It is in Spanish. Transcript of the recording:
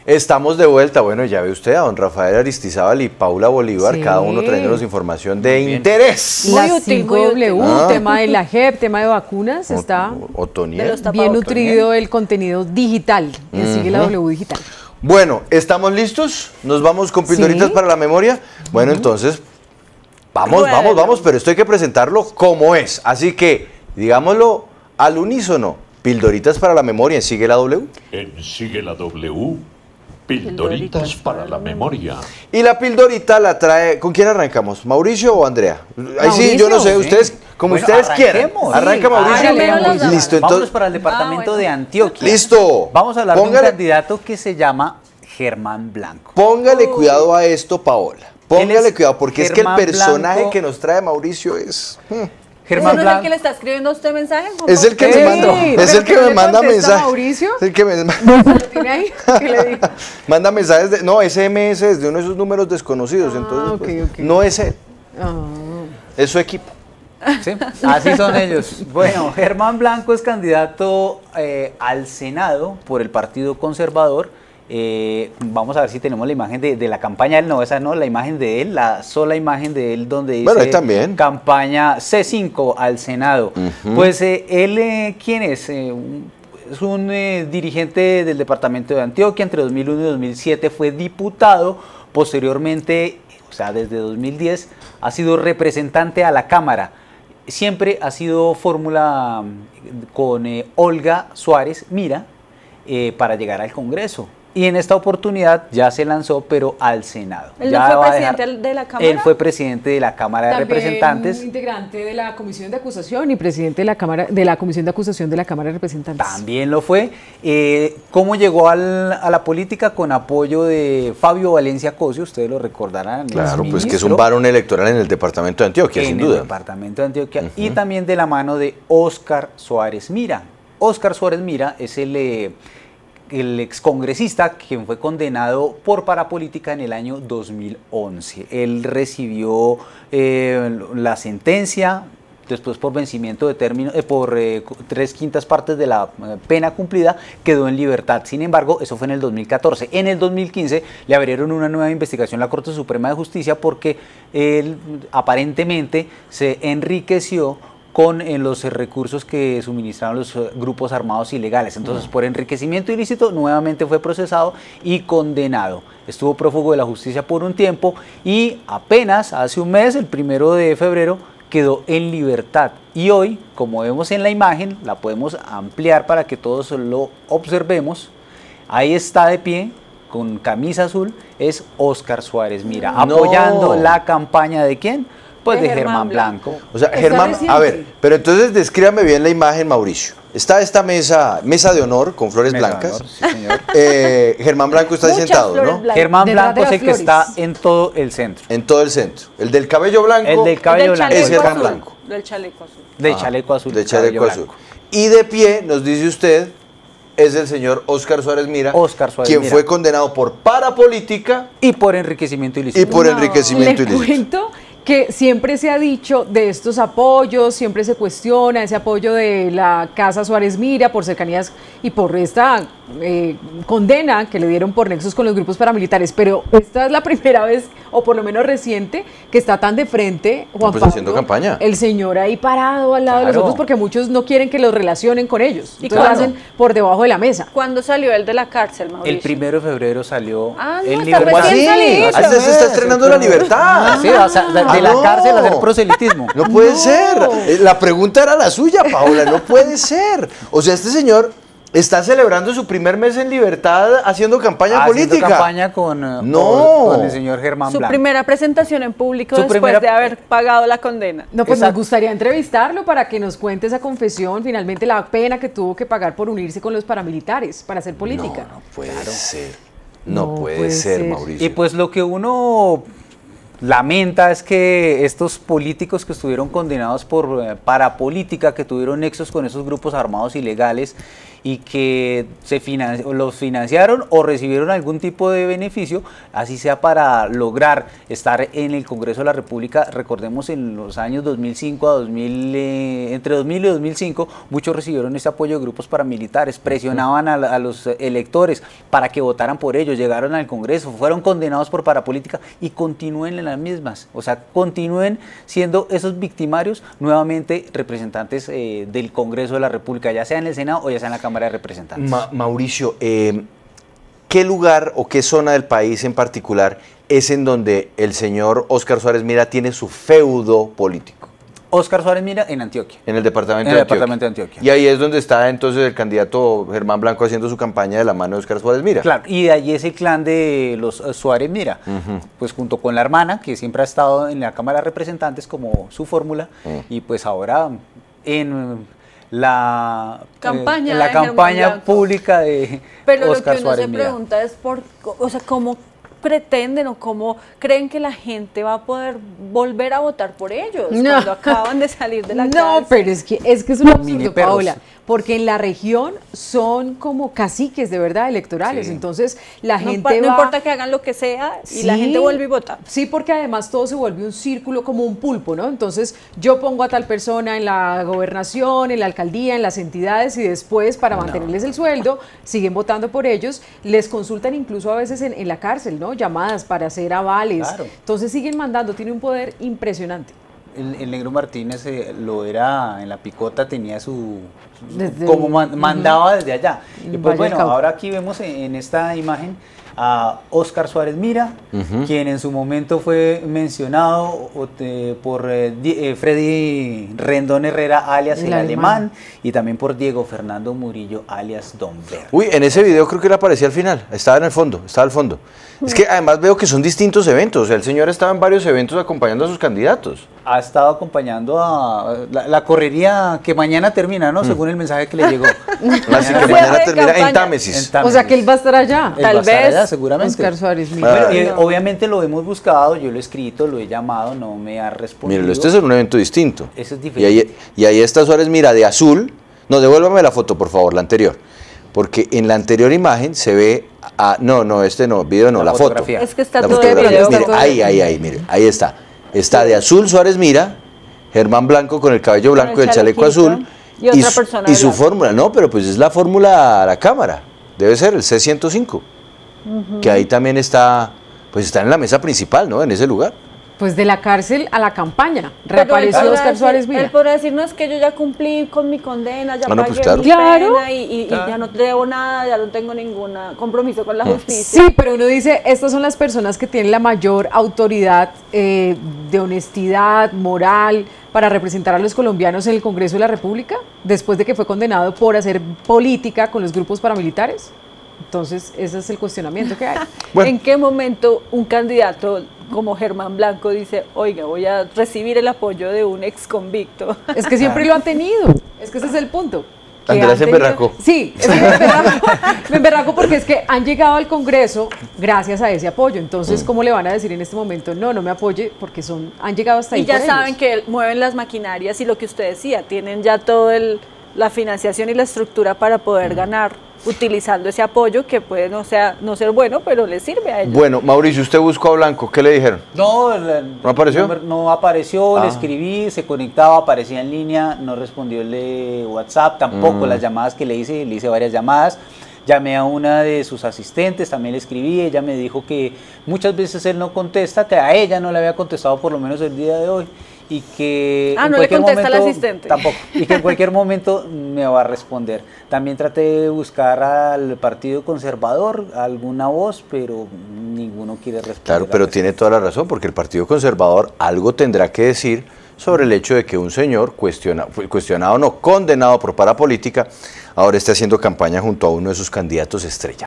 Estamos de vuelta. Bueno, ya ve usted a don Rafael Aristizábal y Paula Bolívar, Sí. cada uno trayéndonos información de interés. La Muy útil, muy 5W, útil. tema de la JEP, tema de vacunas, está Otoniel. De los bien tapabocas. nutrido el contenido digital. Sigue la W digital. Bueno, ¿estamos listos? ¿Nos vamos con pildoritas Sí. para la memoria? Bueno, entonces, vamos, Ruédelo. pero esto hay que presentarlo como es. Así que, digámoslo al unísono, pildoritas para la memoria, en Sigue la W. Sigue la W. Pildoritas para la memoria. Y la pildorita la trae, ¿con quién arrancamos? ¿Mauricio o Andrea? Ahí sí, yo no sé, Mauricio. ustedes, como Bueno, ustedes quieran. arranquemos. Arranca Sí. Mauricio. Hágale, Primero Mauricio. los Listo, Vámonos entonces, para el departamento de Antioquia. listo. Vamos a hablar de Póngale- un candidato que se llama Germán Blanco. Póngale cuidado a esto, Paola. Póngale es cuidado, porque es que el Germán personaje Blanco. que nos trae Mauricio es... Germán ¿Ese no es el Blanco. que le está escribiendo a usted mensajes? Es el que me Ey, manda, es pero el que ¿qué me le manda contesta mensajes. Mauricio? Es el que me ¿Lo tiene ahí? ¿Qué le digo? manda mensajes de, no, SMS es de uno de esos números desconocidos, entonces ok, pues, ok. no es él, Ah. es su equipo. Sí, así son ellos. Bueno, Germán Blanco es candidato al Senado por el Partido Conservador. Vamos a ver si tenemos la imagen de la campaña de él. No, esa no, la imagen de él, la sola imagen de él donde dice Bueno, ahí también. campaña C5 al Senado. Pues él, ¿quién es? Es un dirigente del departamento de Antioquia. Entre 2001 y 2007 fue diputado. Posteriormente, o sea, desde 2010, ha sido representante a la Cámara. Siempre ha sido fórmula con Olga Suárez Mira para llegar al Congreso. Y en esta oportunidad ya se lanzó, pero al Senado. ¿Él Ya no fue va a presidente dejar- de la Cámara? Él fue presidente de la Cámara de También Representantes. integrante de la Comisión de Acusación y presidente de la Cámara, de la Comisión de Acusación de la Cámara de Representantes. También lo fue. ¿Cómo llegó a la política? Con apoyo de Fabio Valencia Cosio, ustedes lo recordarán. Claro, pues que es exministro un varón electoral en el departamento de Antioquia, en sin el duda. departamento de Antioquia, y también de la mano de Óscar Suárez Mira. Óscar Suárez Mira es el excongresista quien fue condenado por parapolítica en el año 2011. Él recibió la sentencia, después por vencimiento de término, por 3/5 partes de la pena cumplida, quedó en libertad. Sin embargo, eso fue en el 2014. En el 2015 le abrieron una nueva investigación a la Corte Suprema de Justicia porque él aparentemente se enriqueció con los recursos que suministraron los grupos armados ilegales. Entonces, por enriquecimiento ilícito, nuevamente fue procesado y condenado. Estuvo prófugo de la justicia por un tiempo y apenas hace un mes, el 1 de febrero, quedó en libertad. Y hoy, como vemos en la imagen, la podemos ampliar para que todos lo observemos. Ahí está de pie, con camisa azul, es Óscar Suárez Mira, No. apoyando la campaña ¿de quién? Pues de Germán Blanco. O sea, Está Germán, reciente. a ver, pero entonces descríbame bien la imagen, Mauricio. Está esta mesa de honor con flores Mesa de blancas. honor, sí, señor. Germán Blanco está ahí Muchas sentado, flores ¿no? blancas. Germán Detrás Blanco de es las el que está flores. en todo el centro. En todo el centro. El del cabello blanco. El del cabello Del blanco. Es chaleco Germán azul. Blanco. Del chaleco azul. De chaleco azul. De cabello chaleco azul. blanco. Y de pie, nos dice usted, es el señor Óscar Suárez Mira, Óscar Suárez quien Mira. fue condenado por parapolítica Y por enriquecimiento ilícito. y por enriquecimiento Le ilícito. cuento que siempre se ha dicho de estos apoyos, siempre se cuestiona ese apoyo de la Casa Suárez Mira por cercanías y por esta condena que le dieron por nexos con los grupos paramilitares, pero esta es la primera vez, o por lo menos reciente, que está tan de frente Juan Pues Pablo, haciendo campaña. el señor ahí parado al lado de los Claro. otros, porque muchos no quieren que los relacionen con ellos, ¿Y entonces lo cuándo? hacen por debajo de la mesa. ¿Cuándo salió él de la cárcel, Mauricio? El 1 de febrero salió Ah, no, en está ¿Cómo libertad. así? Recién salido. Ah, se está estrenando la libertad. Sí, o sea, de la no. cárcel a hacer proselitismo. No puede No. ser. La pregunta era la suya, Paola. No puede ser. O sea, este señor está celebrando su primer mes en libertad haciendo campaña Haciendo política. campaña con, No. con el señor Germán Su Blanco. primera presentación en público Su después primera- de haber pagado la condena. No, pues Exacto. nos gustaría entrevistarlo para que nos cuente esa confesión, finalmente la pena que tuvo que pagar por unirse con los paramilitares para hacer política. No puede ser. No, No puede puede ser, ser. Mauricio. Y pues lo que uno lamenta es que estos políticos que estuvieron condenados por parapolítica, que tuvieron nexos con esos grupos armados ilegales y que los financiaron o recibieron algún tipo de beneficio, así sea para lograr estar en el Congreso de la República. Recordemos en los años 2005 a 2000, entre 2000 y 2005, muchos recibieron este apoyo de grupos paramilitares, presionaban a los electores para que votaran por ellos, llegaron al Congreso, fueron condenados por parapolítica y continúen en las mismas, o sea, continúen siendo esos victimarios nuevamente representantes del Congreso de la República, ya sea en el Senado o ya sea en la Cámara de Representantes. Mauricio, ¿qué lugar o qué zona del país en particular es en donde el señor Óscar Suárez Mira tiene su feudo político? Óscar Suárez Mira en Antioquia. En el departamento, en el departamento de Antioquia. Y ahí es donde está entonces el candidato Germán Blanco haciendo su campaña de la mano de Óscar Suárez Mira. Claro, y de allí es el clan de los Suárez Mira, pues junto con la hermana, que siempre ha estado en la Cámara de Representantes como su fórmula, y pues ahora en la campaña pública de Pero Óscar lo que uno Suárez se Mira. pregunta es, o sea, ¿cómo pretenden o cómo creen que la gente va a poder volver a votar por ellos cuando acaban de salir de la cárcel? No, pero es que es un Mini absurdo, perros. Paola, porque en la región son como caciques de verdad electorales, Sí. entonces la No, gente no va... importa que hagan lo que sea y la gente vuelve y vota. Sí, porque además todo se vuelve un círculo como un pulpo, ¿no? Entonces yo pongo a tal persona en la gobernación, en la alcaldía, en las entidades y después para mantenerles el sueldo siguen votando por ellos, les consultan incluso a veces en la cárcel, ¿no? Llamadas para hacer avales, Claro. entonces siguen mandando, tiene un poder impresionante. El Negro Martínez lo era en la picota, tenía Desde como el- mandaba desde allá. Y Valle pues del bueno, Cauca. ahora aquí vemos en esta imagen a Óscar Suárez Mira, quien en su momento fue mencionado por Freddy Rendón Herrera, alias el Alemán, y también por Diego Fernando Murillo, alias Don Verde. Uy, en ese video creo que él aparecía al final, estaba en el fondo, estaba al fondo. Es que además veo que son distintos eventos, o sea, el señor estaba en varios eventos acompañando a sus candidatos. Ha estado acompañando a la correría que mañana termina, ¿no? Según el mensaje que le llegó. Así que Cierre mañana de termina en campaña. Támesis. O sea que él va a estar allá. Él va a estar vez, allá, seguramente. Óscar Suárez Mira. Ah. Bueno, obviamente lo hemos buscado, yo lo he escrito, lo he llamado, no me ha respondido. Míralo, este es un evento distinto. Ese es diferente. Y ahí está Suárez Mira de azul. No, devuélvame la foto, por favor, la anterior. Porque en la anterior imagen se ve... video no, la foto. fotografía. Es que está La todo de fotografía. video. Mire, todo ahí, mire, ahí está. Está de azul Suárez Mira, Germán Blanco con el cabello blanco y el chaleco chalequito, azul. y otra persona y su blanca. fórmula, no, pero pues es la fórmula a la cámara. Debe ser el C105. Que ahí también está, pues está en la mesa principal, ¿no? En ese lugar. Pues de la cárcel a la campaña, Pero él reapareció podrá Óscar decir- Suárez Él Mira. podrá decir, no, es que yo ya cumplí con mi condena, ya Ah, no, pagué pues claro. mi Claro. pena y ya no debo nada, ya no tengo ningún compromiso con la justicia. Sí, pero uno dice, estas son las personas que tienen la mayor autoridad de honestidad, moral, para representar a los colombianos en el Congreso de la República, después de que fue condenado por hacer política con los grupos paramilitares. Entonces, ese es el cuestionamiento que hay. Bueno. ¿En qué momento un candidato como Germán Blanco dice, oiga, voy a recibir el apoyo de un ex convicto? Es que siempre lo han tenido, es que ese es el punto. que Andrea han se tenido- emberracó. Sí, es que me emberracó porque es que han llegado al Congreso gracias a ese apoyo. Entonces, ¿cómo le van a decir en este momento, no me apoye? Porque han llegado hasta ahí Y ya por saben ellos. que mueven las maquinarias y lo que usted decía, tienen ya todo la financiación y la estructura para poder ganar utilizando ese apoyo que puede no ser bueno, pero les sirve a ellos. Bueno, Mauricio, usted buscó a Blanco, ¿qué le dijeron? No, ¿No apareció? No apareció, Ah. le escribí, se conectaba, aparecía en línea, no respondió el de WhatsApp, tampoco las llamadas que le hice varias llamadas. Llamé a una de sus asistentes, también le escribí, ella me dijo que muchas veces él no contesta, que a ella no le había contestado por lo menos el día de hoy y que Ah, en no le cualquier contesta al momento- asistente. Tampoco, y que en cualquier momento me va a responder. También traté de buscar al Partido Conservador alguna voz, pero ninguno quiere responder. Claro, pero tiene toda la razón, porque el Partido Conservador algo tendrá que decir sobre el hecho de que un señor cuestionado, no, condenado por parapolítica, ahora está haciendo campaña junto a uno de sus candidatos estrella.